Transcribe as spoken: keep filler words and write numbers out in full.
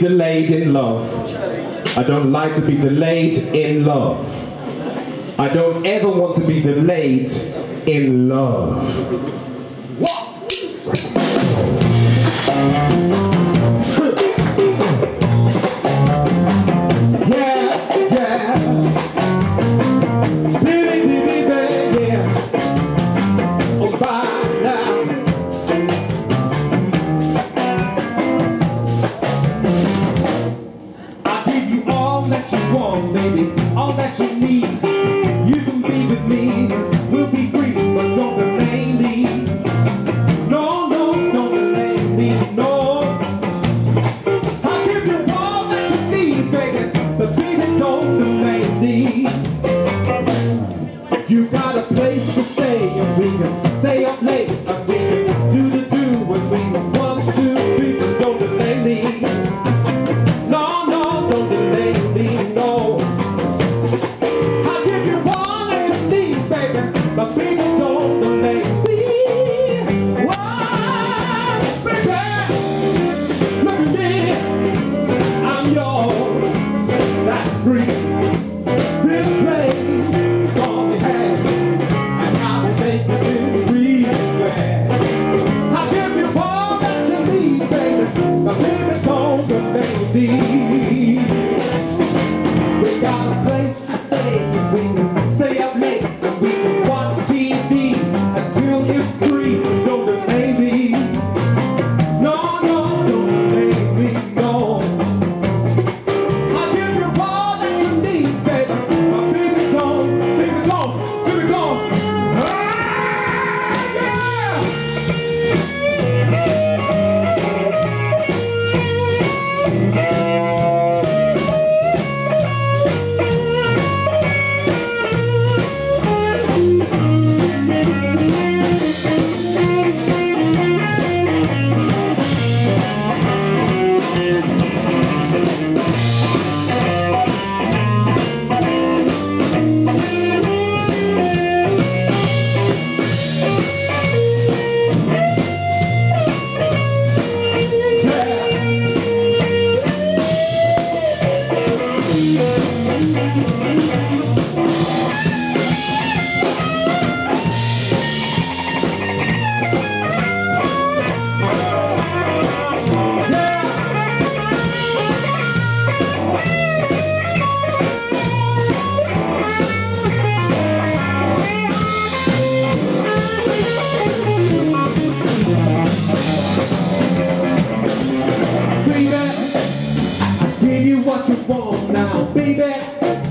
delayed in love. I don't like to be delayed in love. I don't ever want to be delayed in love. Yeah, yeah. Baby, baby, baby, yeah. Oh, bye now. I'll give you all that you want, baby, all that you need. You can be with me, we'll be free, but don't delay me. No, no, don't delay me, no. I'll give you all that you need, baby, but baby, don't delay me. You got a place to stay, and we can stay up late, and we can do the do when we want to be, but don't delay me. No, no, don't delay me, no. I'll give you all that you need, baby, but baby, don't delay me. Why, baby, look at me, I'm yours, that's free. This place is all we have, and I will make you real glad. I'll give you all that you need, baby, but baby, don't delay me. We got a place to stay, and we can stay up late, and we can watch T V until it's three. Don't delay me. No, no, don't delay me, no. I'll give you all that you need, baby, but baby, don't, baby, don't, baby, don't. Ah, baby, I give you what you want now, baby.